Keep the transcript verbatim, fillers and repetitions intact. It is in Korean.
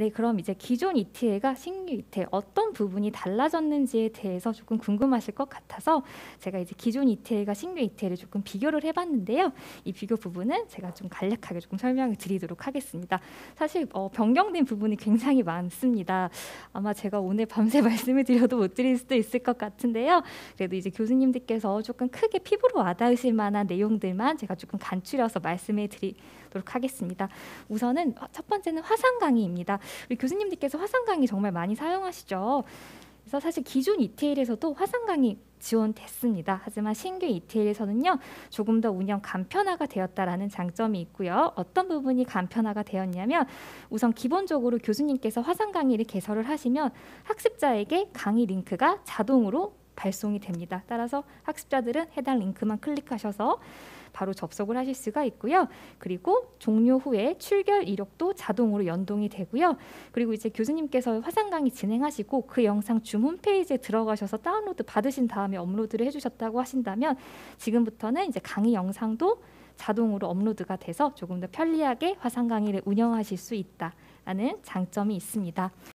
네, 그럼 이제 기존 이티엘과 신규 이티엘 어떤 부분이 달라졌는지에 대해서 조금 궁금하실 것 같아서 제가 이제 기존 이티엘과 신규 이티엘을 조금 비교를 해봤는데요. 이 비교 부분은 제가 좀 간략하게 조금 설명을 드리도록 하겠습니다. 사실 어, 변경된 부분이 굉장히 많습니다. 아마 제가 오늘 밤새 말씀을 드려도 못 드릴 수도 있을 것 같은데요. 그래도 이제 교수님들께서 조금 크게 피부로 와닿으실 만한 내용들만 제가 조금 간추려서 말씀을 드리도록 하겠습니다. 우선은 첫 번째는 화상 강의입니다. 우리 교수님들께서 화상 강의 정말 많이 사용하시죠. 그래서 사실 기존 이티엘에서도 화상 강의 지원됐습니다. 하지만 신규 이티엘에서는요 조금 더 운영 간편화가 되었다라는 장점이 있고요. 어떤 부분이 간편화가 되었냐면 우선 기본적으로 교수님께서 화상 강의를 개설을 하시면 학습자에게 강의 링크가 자동으로 발송이 됩니다. 따라서 학습자들은 해당 링크만 클릭하셔서 바로 접속을 하실 수가 있고요. 그리고 종료 후에 출결 이력도 자동으로 연동이 되고요. 그리고 이제 교수님께서 화상 강의 진행하시고 그 영상 줌 홈페이지에 들어가셔서 다운로드 받으신 다음에 업로드를 해주셨다고 하신다면 지금부터는 이제 강의 영상도 자동으로 업로드가 돼서 조금 더 편리하게 화상 강의를 운영하실 수 있다라는 장점이 있습니다.